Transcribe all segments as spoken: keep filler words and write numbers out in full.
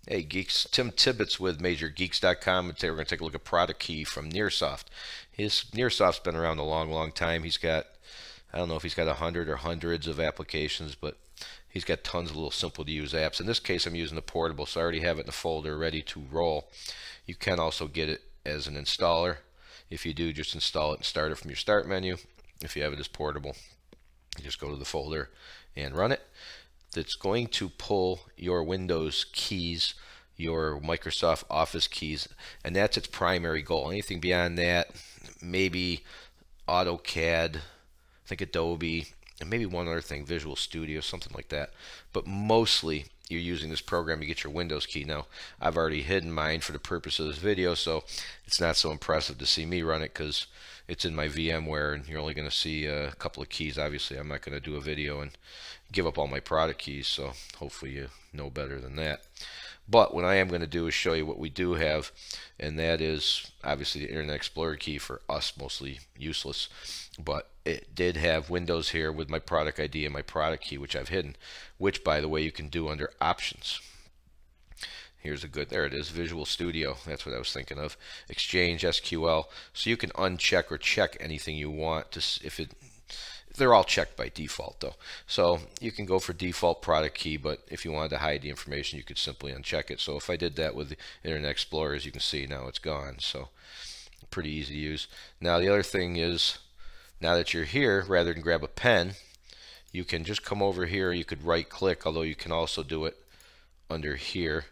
Hey Geeks, Tim Tibbetts with Major Geeks dot com, and today we're going to take a look at ProduKey from Nearsoft. His Nearsoft's been around a long, long time. He's got, I don't know if he's got a hundred or hundreds of applications, but he's got tons of little simple to use apps. In this case, I'm using the portable, so I already have it in the folder ready to roll. You can also get it as an installer. If you do, just install it and start it from your start menu. If you have it as portable, you just go to the folder and run it. That's going to pull your Windows keys, your Microsoft Office keys, and that's its primary goal. Anything beyond that, maybe AutoCAD, I think Adobe, and maybe one other thing, Visual Studio, something like that. But mostly you're using this program to get your Windows key. Now, I've already hidden mine for the purpose of this video, so it's not so impressive to see me run it because it's in my VMware and you're only going to see a couple of keys. Obviously, I'm not going to do a video and give up all my product keys, so hopefully you know better than that. But what I am going to do is show you what we do have, and that is obviously the Internet Explorer key. For us, mostly useless, but it did have Windows here with my product I D and my product key, which I've hidden, which by the way you can do under options. Here's a good, there it is, Visual Studio, that's what I was thinking of. Exchange, S Q L, so you can uncheck or check anything you want to, if it, they're all checked by default though. So you can go for default product key, but if you wanted to hide the information, you could simply uncheck it. So if I did that with the Internet Explorer, as you can see, now it's gone. So pretty easy to use. Now the other thing is, now that you're here, rather than grab a pen, you can just come over here. You could right click, although you can also do it under here.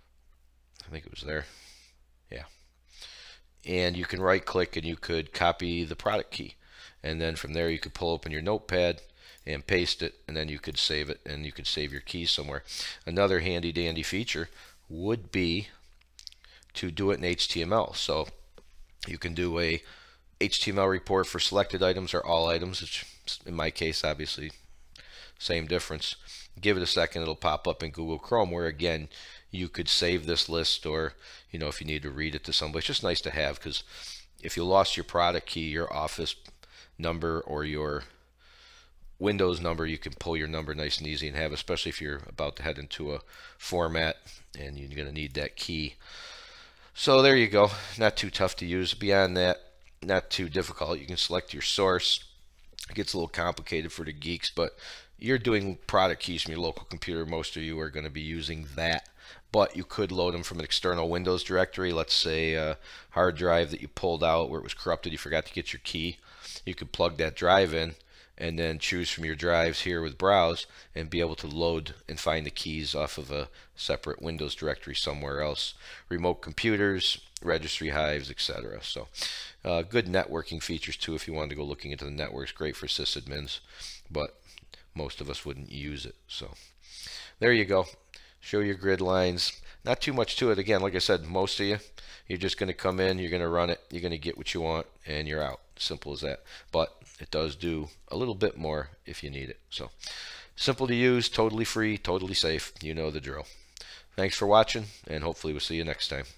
I think it was there. Yeah. And you can right click and you could copy the product key. And then from there you could pull open your notepad and paste it, and then you could save it and you could save your keys somewhere. Another handy dandy feature would be to do it in H T M L. So you can do a H T M L report for selected items or all items, which in my case obviously same difference. Give it a second, it'll pop up in Google Chrome, where again you could save this list, or you know, if you need to read it to somebody. It's just nice to have, because if you lost your product key, your Office number or your Windows number, you can pull your number nice and easy and have, especially if you're about to head into a format and you're going to need that key. So there you go, not too tough to use. Beyond that, not too difficult. You can select your source. It gets a little complicated for the geeks, but you're doing product keys from your local computer. Most of you are going to be using that, but you could load them from an external Windows directory. Let's say a hard drive that you pulled out where it was corrupted, you forgot to get your key. You could plug that drive in and then choose from your drives here with browse and be able to load and find the keys off of a separate Windows directory somewhere else. Remote computers, registry hives, et cetera. So uh, good networking features too if you wanted to go looking into the networks. Great for sysadmins, but most of us wouldn't use it. So there you go. Show your grid lines. Not too much to it. Again, like I said, most of you, you're just going to come in, you're going to run it, you're going to get what you want, and you're out. Simple as that. But it does do a little bit more if you need it. So simple to use, totally free, totally safe. You know the drill. Thanks for watching, and hopefully we'll see you next time.